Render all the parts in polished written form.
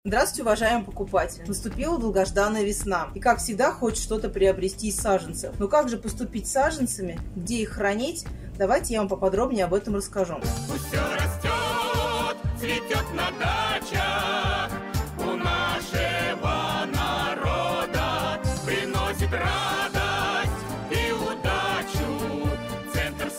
Здравствуйте, уважаемые покупатели! Наступила долгожданная весна, и как всегда хочется что-то приобрести из саженцев. Но как же поступить с саженцами, где их хранить? Давайте я вам поподробнее об этом расскажу. Пусть все растет, цветет на дачах, у нашего народа приносит радость и удачу центр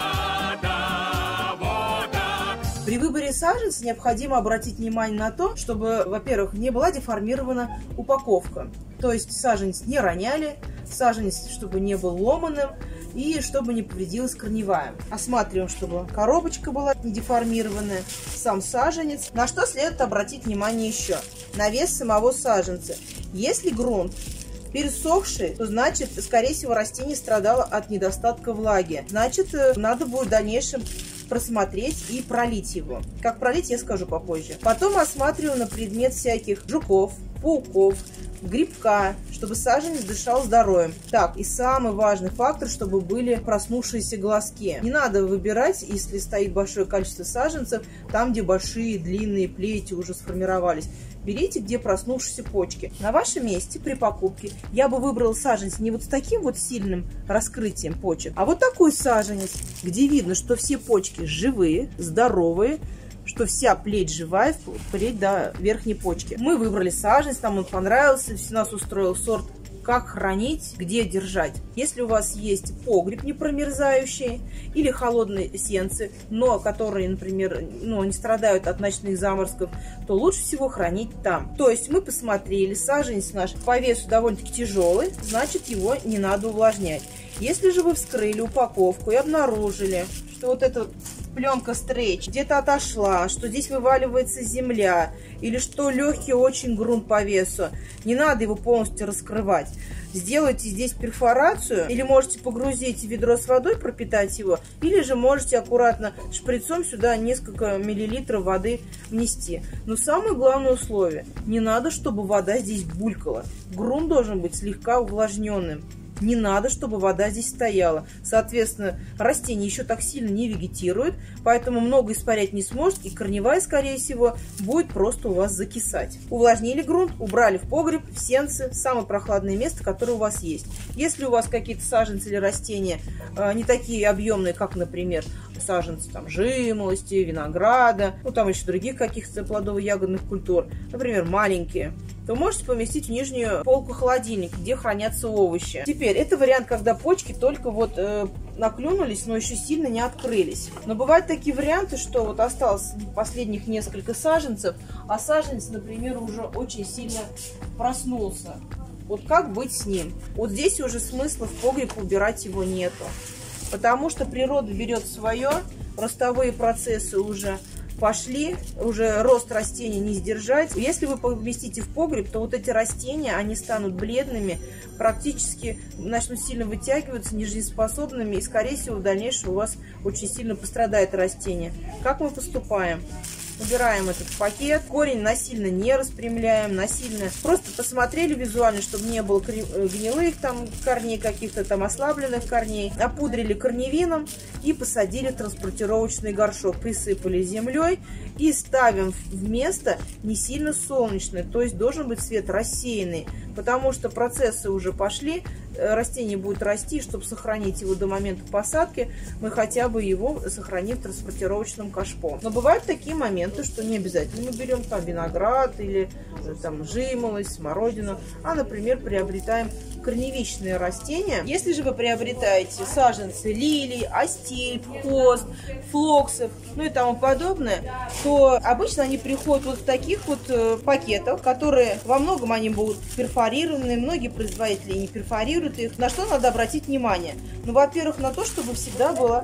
садовода. При выборе саженца необходимо обратить внимание на то, чтобы, во-первых, не была деформирована упаковка. То есть саженец не роняли, саженец, чтобы не был ломаным и чтобы не повредилась корневая. Осматриваем, чтобы коробочка была не деформированная, сам саженец. На что следует обратить внимание еще? На вес самого саженца. Если грунт пересохший, то значит, скорее всего, растение страдало от недостатка влаги. Значит, надо будет в дальнейшем просмотреть и пролить его. Как пролить, я скажу попозже. Потом осматриваю на предмет всяких жуков, пауков, грибка, чтобы саженец дышал здоровьем. Так, и самый важный фактор, чтобы были проснувшиеся глазки. Не надо выбирать, если стоит большое количество саженцев, там, где большие длинные плети уже сформировались. Берите, где проснувшиеся почки. На вашем месте при покупке я бы выбрала саженец не вот с таким вот сильным раскрытием почек, а вот такой саженец, где видно, что все почки живые, здоровые, что вся плеть живая, вплоть до верхней почки. Мы выбрали саженец, нам он понравился, нас устроил сорт, как хранить, где держать. Если у вас есть погреб непромерзающий или холодные сенцы, но которые, например, не страдают от ночных заморозков, то лучше всего хранить там. То есть мы посмотрели, саженец наш по весу довольно-таки тяжелый, значит его не надо увлажнять. Если же вы вскрыли упаковку и обнаружили, что вот эта пленка стрейч где-то отошла, что здесь вываливается земля, или что легкий очень грунт по весу, не надо его полностью раскрывать. Сделайте здесь перфорацию, или можете погрузить в ведро с водой, пропитать его, или же можете аккуратно шприцом сюда несколько миллилитров воды внести. Но самое главное условие, не надо, чтобы вода здесь булькала. Грунт должен быть слегка увлажненным. Не надо, чтобы вода здесь стояла. Соответственно, растение еще так сильно не вегетирует, поэтому много испарять не сможет, и корневая, скорее всего, будет просто у вас закисать. Увлажнили грунт, убрали в погреб, в сенцы, самое прохладное место, которое у вас есть. Если у вас какие-то саженцы или растения не такие объемные, как, например, саженцы жимолости, винограда, там еще других каких-то плодово-ягодных культур, например, маленькие, то можете поместить в нижнюю полку холодильника, где хранятся овощи. Теперь, это вариант, когда почки только наклюнулись, но еще сильно не открылись. Но бывают такие варианты, что осталось последних несколько саженцев, а саженец, например, уже очень сильно проснулся. Как быть с ним? Здесь уже смысла в погреб убирать его нету. Потому что природа берет свое, ростовые процессы уже пошли, уже рост растений не сдержать. Если вы поместите в погреб, то эти растения, они станут бледными, практически начнут сильно вытягиваться, нежизнеспособными, и, скорее всего, в дальнейшем у вас очень сильно пострадает растение. Как мы поступаем? Убираем этот пакет, корень насильно не распрямляем, насильно просто посмотрели визуально, чтобы не было гнилых корней, каких-то ослабленных корней, опудрили корневином и посадили в транспортировочный горшок, присыпали землей и ставим в место не сильно солнечное, то есть должен быть свет рассеянный, потому что процессы уже пошли, растение будет расти, чтобы сохранить его до момента посадки, мы хотя бы его сохраним в транспортировочном кашпо. Но бывают такие моменты, что не обязательно мы берем виноград или жимолость, смородину, а, например, приобретаем корневищные растения. Если же вы приобретаете саженцы лилий, астильб, хост, флоксов, и тому подобное, то обычно они приходят в таких пакетах, которые во многом они будут перфорированы, многие производители не перфорируют их. На что надо обратить внимание? Во-первых, на то, чтобы всегда была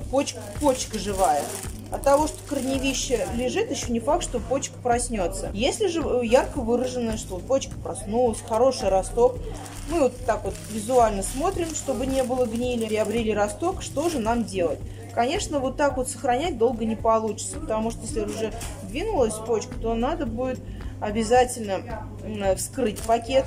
почка живая. От того, что корневище лежит, еще не факт, что почка проснется. Если же ярко выражено, что почка проснулась, хороший росток, мы визуально смотрим, чтобы не было гнили, приобрели росток, что же нам делать? Конечно, сохранять долго не получится, потому что если уже двинулась почка, то надо будет обязательно вскрыть пакет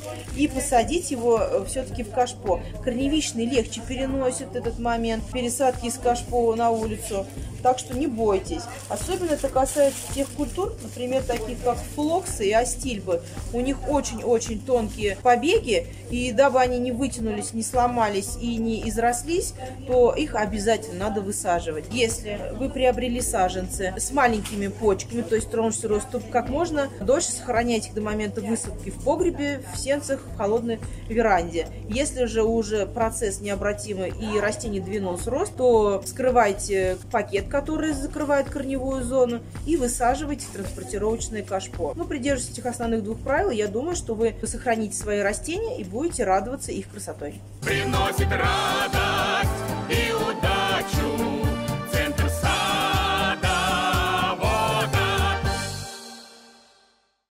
и посадить его все-таки в кашпо. Корневищный легче переносит этот момент пересадки из кашпо на улицу. Так что не бойтесь. Особенно это касается тех культур, например, таких как флоксы и астильбы. У них очень-очень тонкие побеги, и дабы они не вытянулись, не сломались и не изрослись, то их обязательно надо высаживать. Если вы приобрели саженцы с маленькими почками, то есть тронущий рост, то как можно дольше сохраняйте их до момента высадки в погребе, в сенцах, в холодной веранде. Если же уже процесс необратимый и растение двинулось в рост, то скрывайте пакет, который закрывает корневую зону, и высаживайте в транспортировочное кашпо. Ну, придерживайтесь этих основных двух правил, я думаю, что вы сохраните свои растения и будете радоваться их красотой. Приносит радость и удачу.